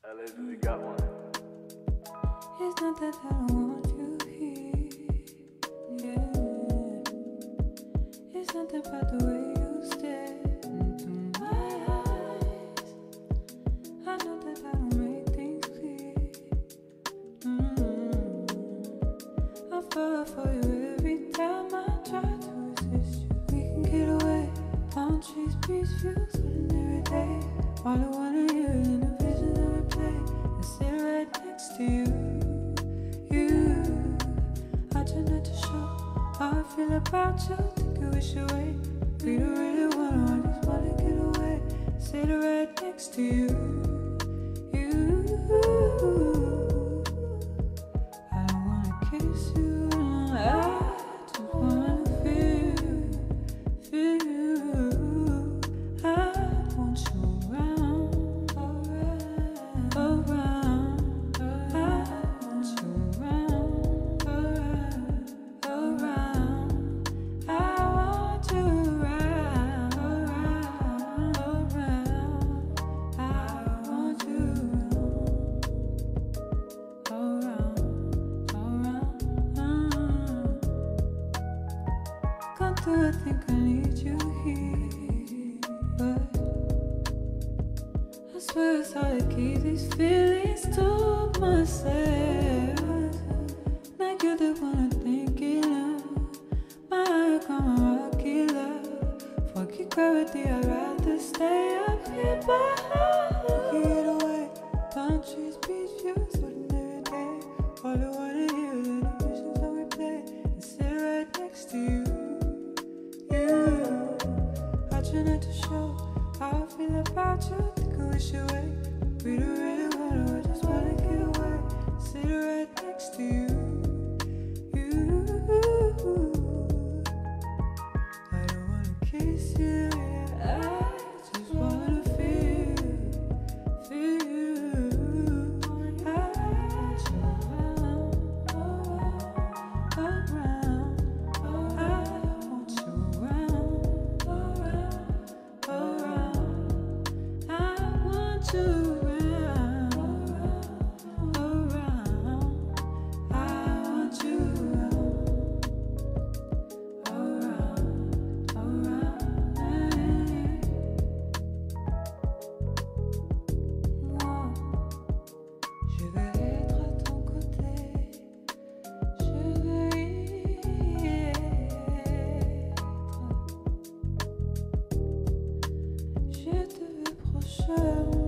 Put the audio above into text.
Allegedly got one. It's not that I don't want you here, yeah. It's not about the way you stare into my eyes. I know that I don't make things clear. I fall for you every time I try to resist you. We can get away, palm trees, beach views, ordinary day. All I wanna hear is in a vision of replay and sit right next to you. I try not to show how I feel about you. Think I wish away. We don't really wanna, I just wanna get away. Sit right next to you. I don't wanna kiss you, no, I just wanna feel you. I want you around, around. I want you around, around. I want you around, around. I want you around, around. Come through, I think I need you here, but I swear it's hard to keep these feelings to myself. Like you're the one I'm thinking of. My heart come a rocky love. Forget gravity, I'd rather stay up here behind. Get away, palm trees, beach views, ordinary day. All I wanna hear is in the visions of replay and sit right next to you. I try not to show how I feel about you. Think I wish away. We don't really wanna, I just wanna get away. Sit right next to you. I don't wanna kiss you, yeah. I just wanna feel you. I want you around, around. I want you around, around. I want you around, around. I want you around, around. Moi, je veux être à ton côté. Je veux y être. Je te veux proche de moi.